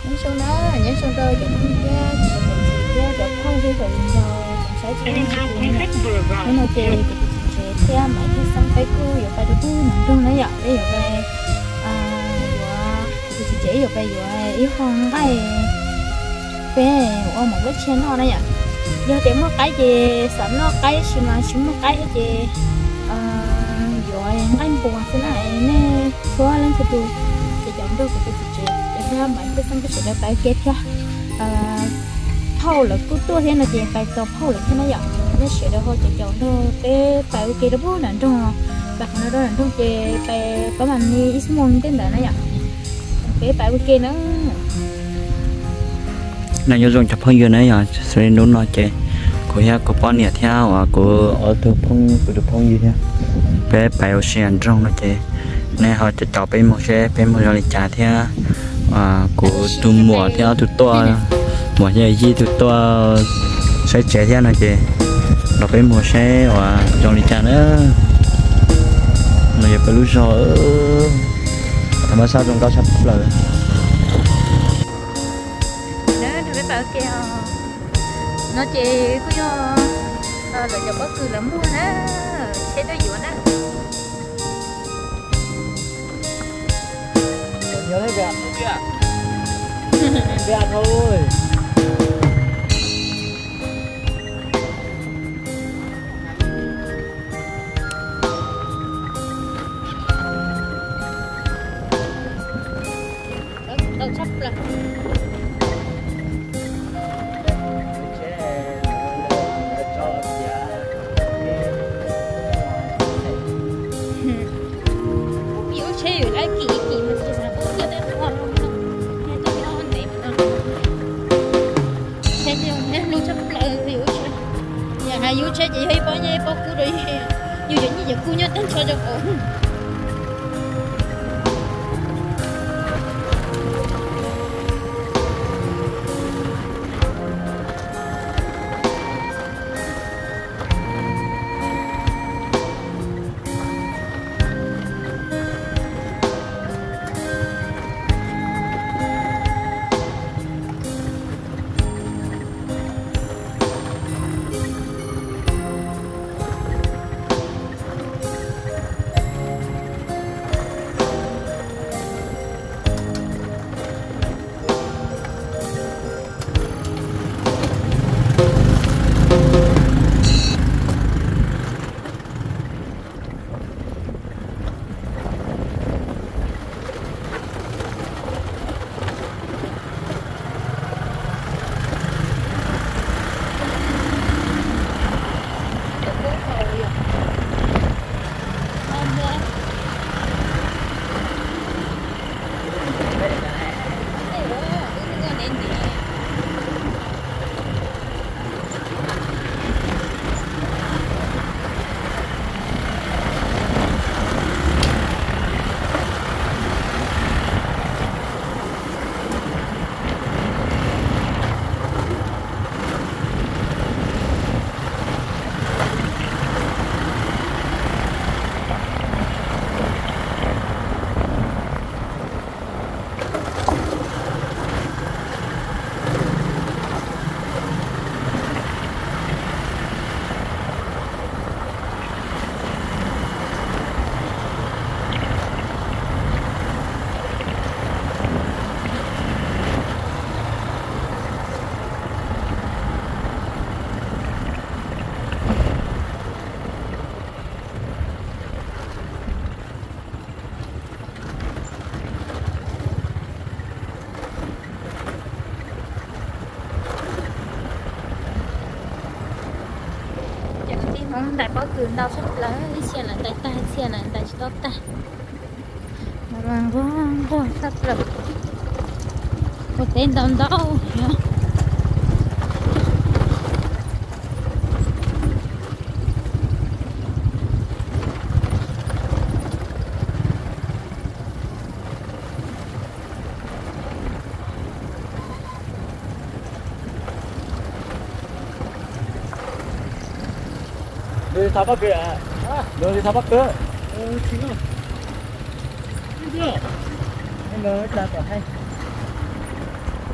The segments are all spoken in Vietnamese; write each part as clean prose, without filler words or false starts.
nhớ xong đó nhớ xong rồi cho con kia cho không cái rồi sai chỉ nó nói chơi chơi theo mấy cái xong cái cô rồi phải được nằm trong đấy vậy bây giờ về rồi chỉ rồi bây giờ yếu không cái về một cái chén nó này vậy giờ chỉ một cái gì sẵn nó cái xí mà xí một cái gì rồi anh buồn thế này nè xóa lên cho tôi thì chọn được cái gì để ra mấy cái xong cái sự tay kết ra phao là cứ tua thế là chị tay to phao là thế này vậy nó sẽ được thôi chị chọn thôi cái tay kia đó bố nặng trong bạc nó đó nặng trong chị tay có màn như ít môn tên đó này vậy cái tay kia nó này nhớ dùng chụp hình như này à sẽ đúng nói chị của nhà của bọn nhà theo à của ở từ phong như thế bé bảo xe trong nó chị này họจะchọnไปmột xeไปmột rồi trả theo của từ mùa theo từ to mùa gì gì từ to sẽ chạy theo nó chị nóไปmột xe và trong đi trả nữa nó phải lúc sau mà sao trong cao sắp lời bảo kêu nó chị cứ cho là cho bất cứ là mua đó xe đó dụ đó nhớ thấy vẹn không kìa vẹn thôi đâu sắp là yêu chơi chị hay bao nhiêu bao cú rồi yêu chuyện như vậy cú nhớ đến cho ổn tại bao cường đau sắp lá xe là tại stop ta mà vâng sắp rồi một tên đau đau đi sao bắc kìa đường đi sao bắc cơ chính rồi chưa em nói ra cả hay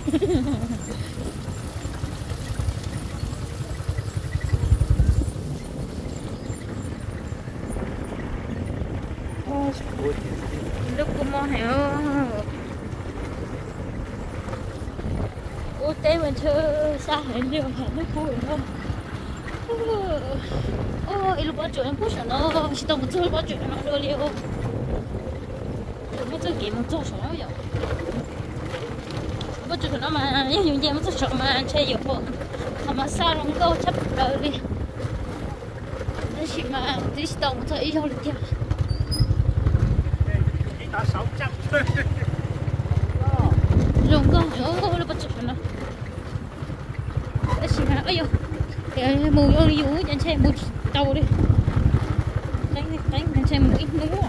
lúc cũng mong hiểu ô tế mình chưa xa hiện nhiều hả nó vui không ô lúc bắt chuyện cũng sợ nó chỉ tao một chơi bắt chuyện nó đưa liêu nó chơi game một chơi sợ vậy bắt chuyện nó mà những những game một sợ mà chơi nhiều hơn mà xa lắm câu chấp đời đi nó chỉ mà tí tao một chơi ít hơn được chưa ta 600 dùng con nó bắt chước nó đấy mà ơi yo mù yo đi uống trên xe mù tàu đi đánh trên xe mù ít nữa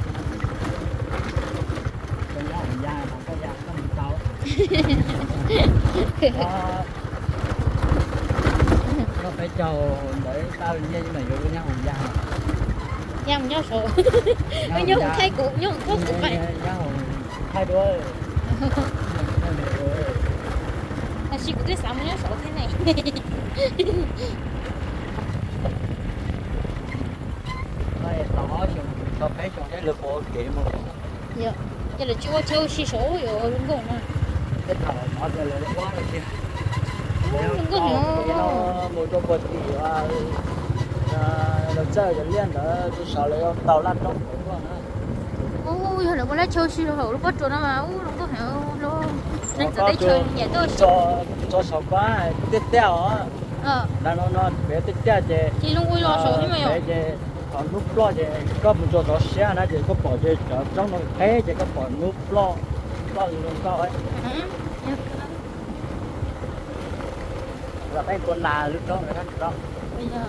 nó phải chờ để tao như mà vô với nhau hồng da nhau nhau sổ nhau thay cụ nhau có cụ vậy nhau thay đuôi chị cũng biết sao mà nhau sổ thế này đây tao dùng tao phải dùng cái lực bộ kỹ mà dạ cái là chưa chơi xí số rồi đúng không ạ cái thằng nó giờ là quá rồi kia đúng không nó một chỗ bột thì nó chơi cho liên đó tôi sợ là tàu lăn trong cũng ôi hồi đó chơi xí số lúc bắt chỗ nó mà đúng không hiểu luôn nên giờ đây chơi nhẹ tôi cho sợ quá tiếp theo á là nó bé tiếp theo chị luôn ui lo số thế mà rồi còn nút lo thì có một chỗ đó xe nó thì có bỏ thì trong nó thế thì có bỏ nút lo luôn cao ấy là cái con là lúc đó người ta đó bây giờ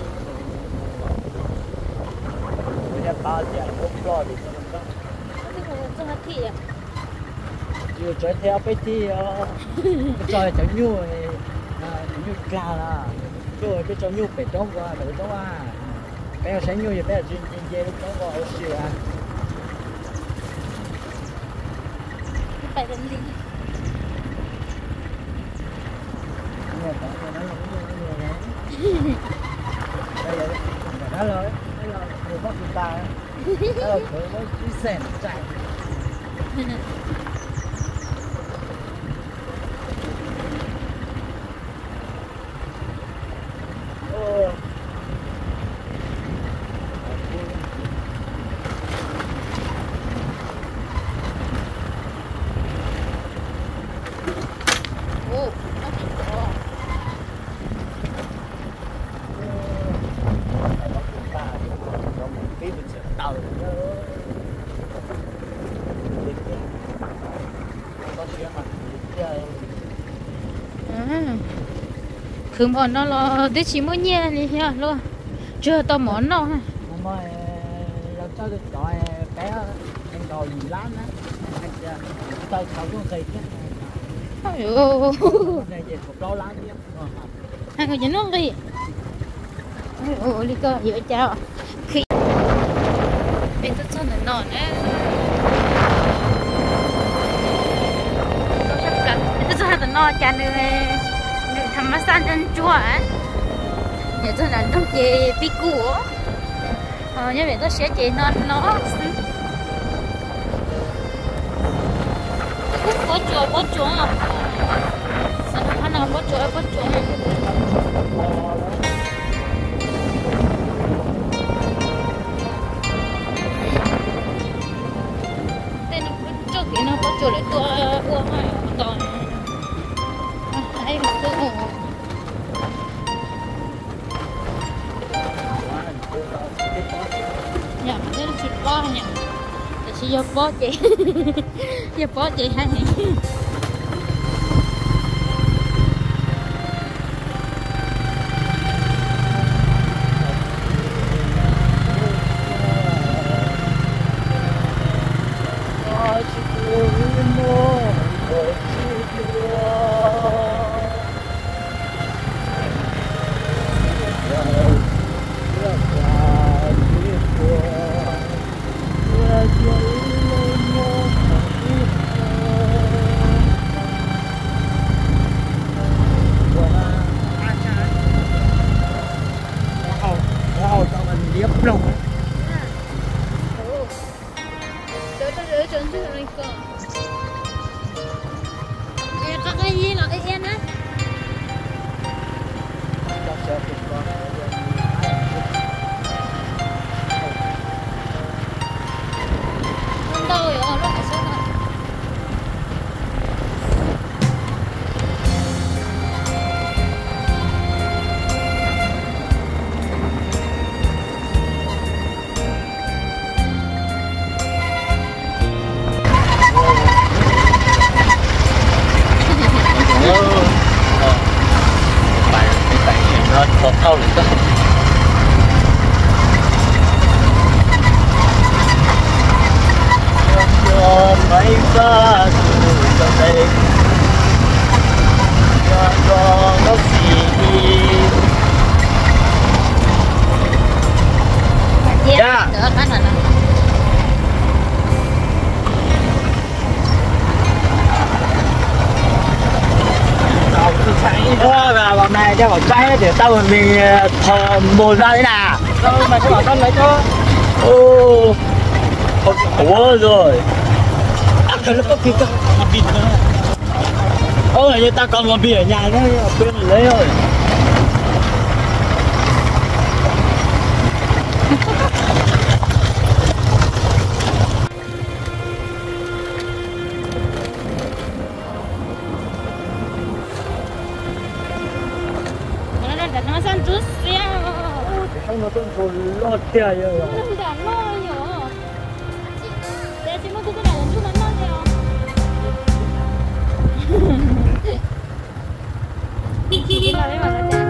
bây giờ bao giờ nút lo thì đó cái hết thị à chưa chơi theo cái thì chơi chẳng nhu nhu cả là chơi cái cho nhu phải trống qua đỡ trống qua bây giờ sáng nhu thì bây giờ chuyên lúc đó qua ở xưa phải làm gì đó rồi người bắt người ta đó là khởi nó chỉ sèn chạy cứ món nó là để chỉ mua nhẹ đi ha luôn chưa tao món đâu ha mà làm sao được gọi bé anh đòi gì lắm á anh tao không có gì chứ ôi này gì một đô lắm chứ hai người nó đi ôi đi cơ dễ chào khi bên tôi cho nó ngon á tôi sắp gặp tôi cho nó ngon chả nữa thằng má san chân chua á nhà tôi là trong chế bí cua như vậy tôi sẽ chế nó có chuột à sao nào có chuột tên nó trước kia nó có chuột để tôi uống hay toàn ai tôi nhà mình đến chụp bó nha để chỉ vô bó chị vô bó chị hay cái gì nó yên á. Đâu rồi nó phải xuống rồi. nó có thâu được đó. Cho mấy pha trong đây cho nó xì Dạ. Được cái này nè. và bọn này cho bọn trái để tao mình bồn ra thế nào đâu mà cho bảo con lấy cho ô ủa rồi ăn cái nó có kia cơ bịt nữa ôi như ta còn một bì ở nhà nữa quên lấy rồi nó sang chút xíu. không nóต้องคนรอดเตี้ยเยอะ nó đã lo rồi. Để chị mới cứ cái này chút nó lo rồi. Chị nói với bạn là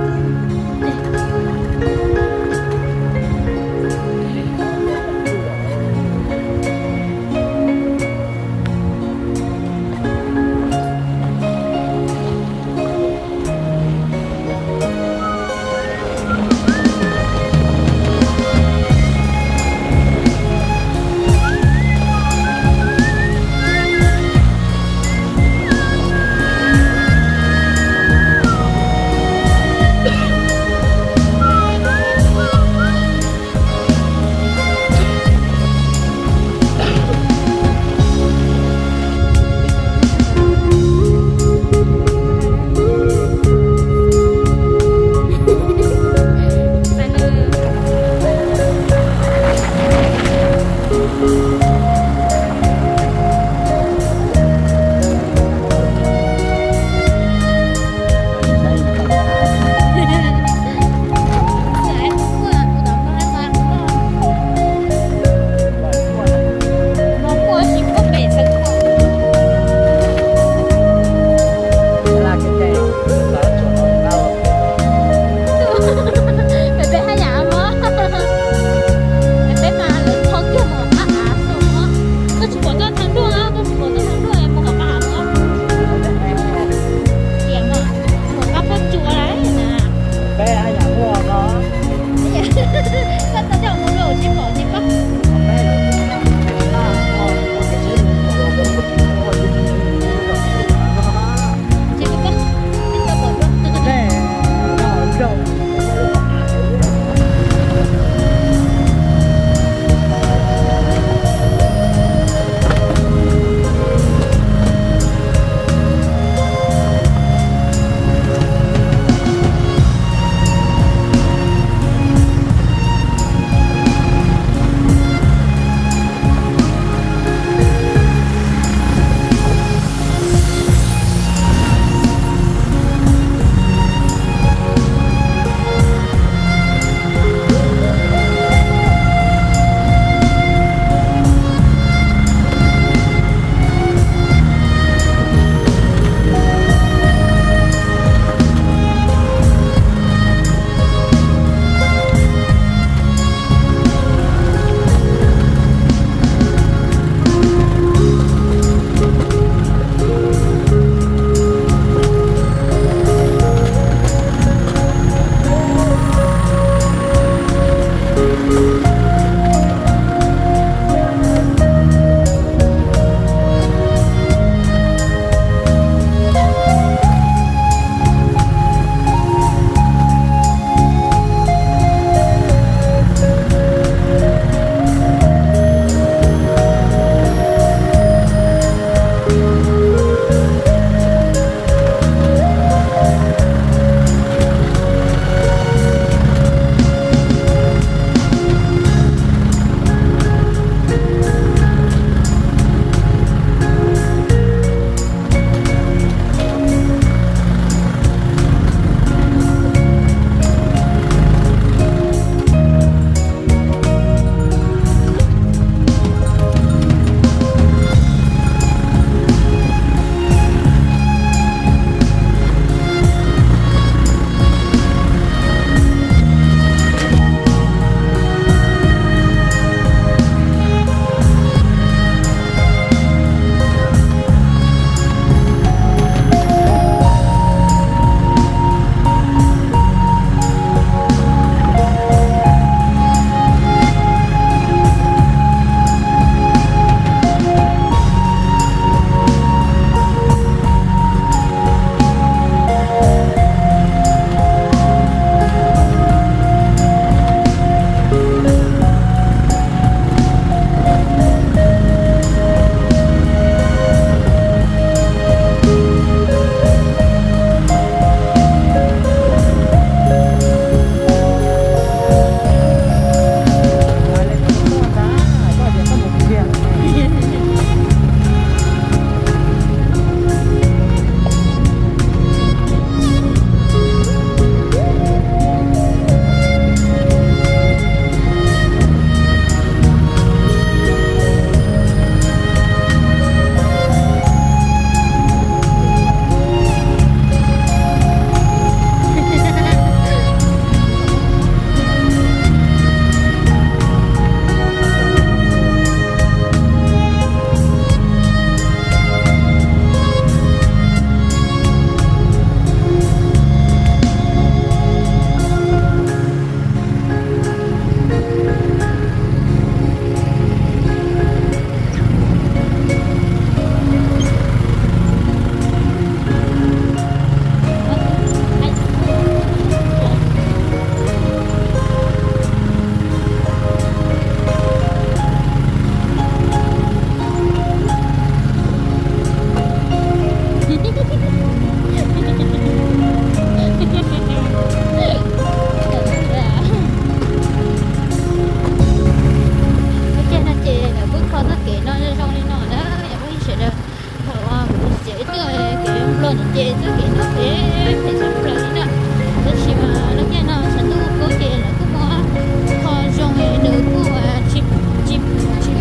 lo thì chị cứ kiện nó phải sắp rồi đó đó chỉ mà nó cái nó sẽ tu cố chị là cứ mua kho trong này được cứ chip chip chip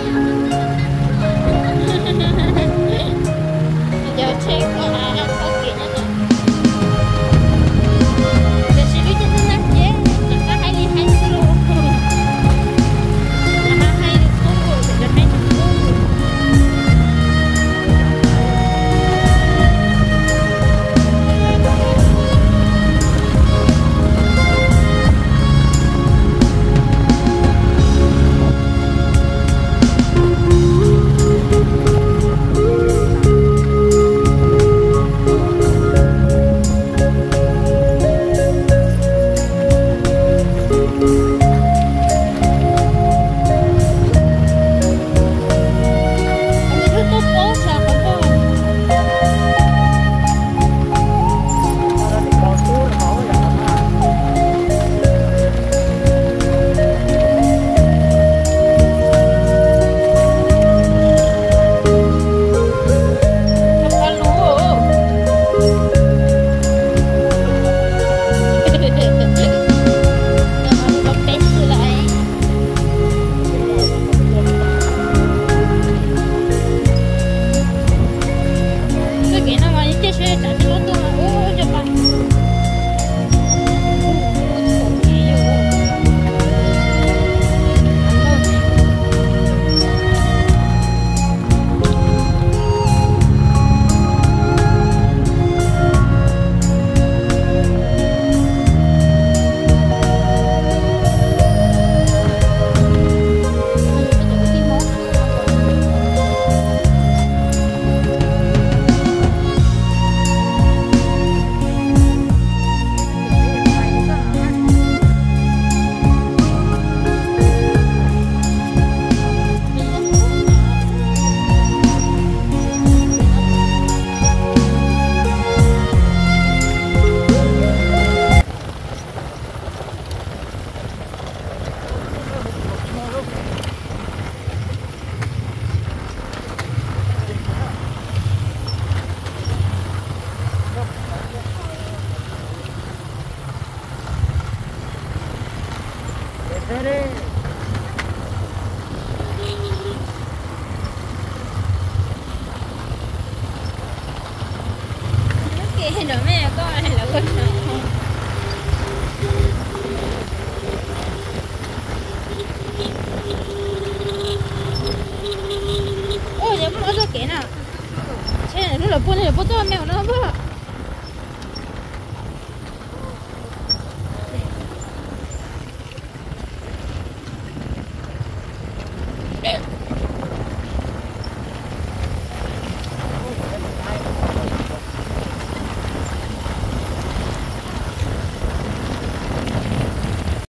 giờ chơi qua nó có kiện nó giờ chỉ biết cho nó dễ chỉ có hay đi hay luôn hay không rồi thì hay cái nữa mẹ con hay là con nào ôi giờ nó cho cái nào thế này nó là bún to mèo nó bơ